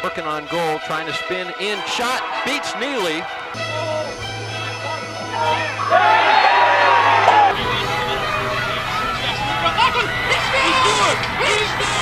Working on goal, trying to spin in, shot, beats Neely. He's good! He's good!